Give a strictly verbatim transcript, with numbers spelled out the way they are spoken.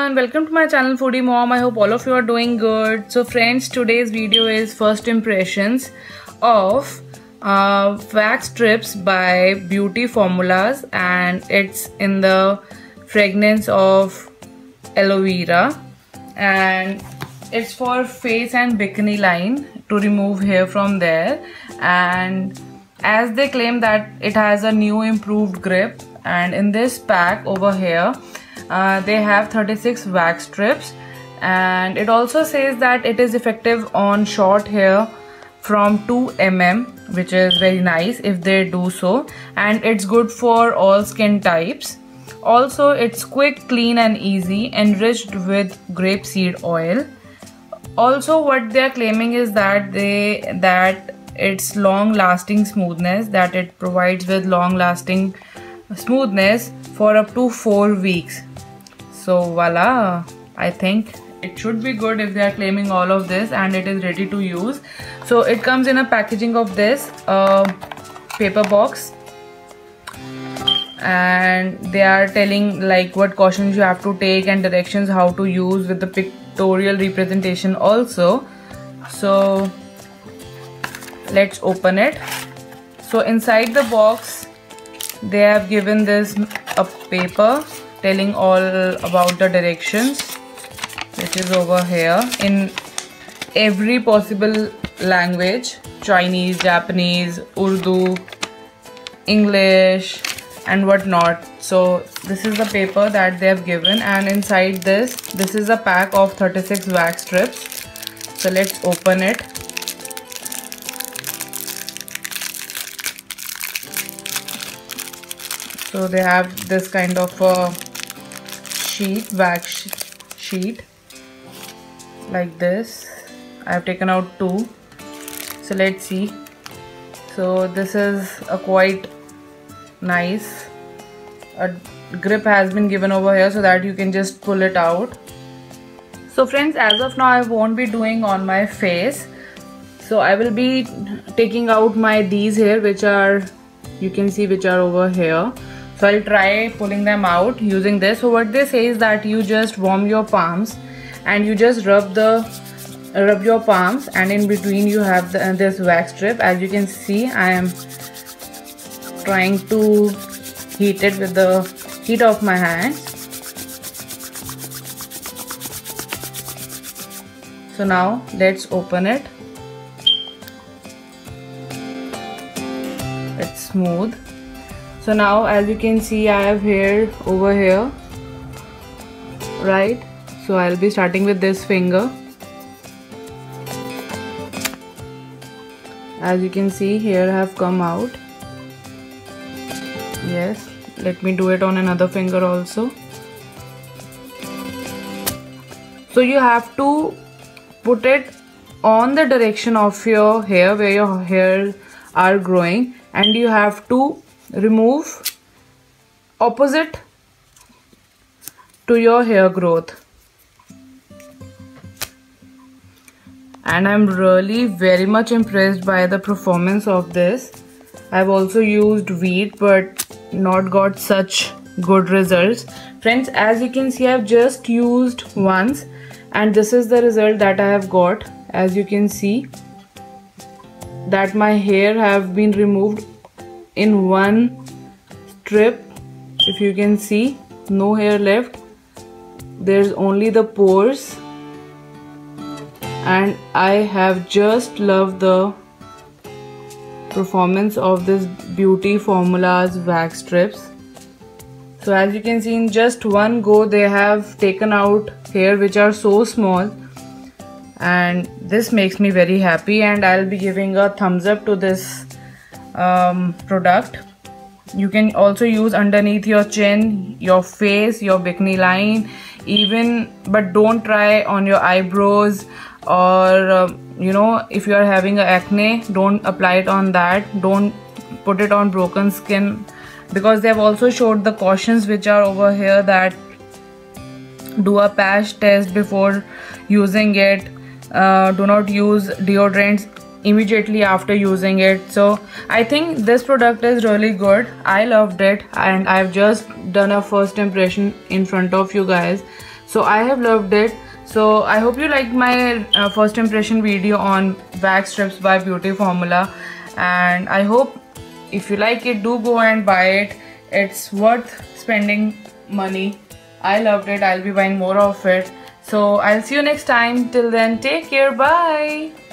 everyone, welcome to my channel Foodie Mom. I hope all of you are doing good. So friends, today's video is first impressions of uh, wax strips by Beauty Formulas, and it's in the fragrance of aloe vera, and it's for face and bikini line to remove hair from there. And as they claim that it has a new improved grip, and in this pack over here Uh, they have thirty-six wax strips, and it also says that it is effective on short hair from two millimeters, which is very nice if they do so, and it's good for all skin types. Also, it's quick, clean and easy, enriched with grapeseed oil. Also, what they are claiming is that they that it's long lasting smoothness, that it provides with long lasting smoothness for up to four weeks. So voila, I think it should be good if they are claiming all of this, and it is ready to use. So it comes in a packaging of this uh, paper box, and they are telling like what cautions you have to take and directions how to use with the pictorial representation also. So let's open it. So inside the box they have given this a paper telling all about the directions, which is over here in every possible language: Chinese, Japanese, Urdu, English and whatnot. So this is the paper that they have given, and inside this this is a pack of thirty-six wax strips. So let's open it. So they have this kind of a sheet, wax sheet like this. I have taken out two. So let's see. So this is a quite nice. A grip has been given over here so that you can just pull it out. So friends, as of now I won't be doing on my face. So I will be taking out my these here, which are, you can see, which are over here. So I'll try pulling them out using this. So what they say is that you just warm your palms and you just rub the rub your palms, and in between you have the, uh, this wax strip. As you can see, I am trying to heat it with the heat of my hands. So now let's open it. It's smooth. So now, as you can see, I have hair over here, right? So I'll be starting with this finger. As you can see, hair have come out. Yes, let me do it on another finger also. So you have to put it on the direction of your hair, where your hairs are growing, and you have to remove opposite to your hair growth. And I'm really very much impressed by the performance of this. I've also used wheat but not got such good results. Friends, as you can see, I've just used once, and this is the result that I have got. As you can see that my hair have been removed in one strip. If you can see, no hair left, there's only the pores, and I have just loved the performance of this Beauty Formulas wax strips. So as you can see, in just one go they have taken out hair which are so small, and this makes me very happy, and I'll be giving a thumbs up to this Um, product. You can also use underneath your chin, your face, your bikini line even, but don't try on your eyebrows, or uh, you know, if you are having a acne, don't apply it on that. Don't put it on broken skin, because they have also showed the cautions which are over here, that do a patch test before using it. Uh, do not use deodorants immediately after using it. So I think this product is really good. I loved it, and I've just done a first impression in front of you guys. So I have loved it. So I hope you liked my uh, first impression video on wax strips by Beauty Formula, and I hope if you like it, do go and buy it. It's worth spending money. I loved it. I'll be buying more of it. So I'll see you next time. Till then, take care. Bye.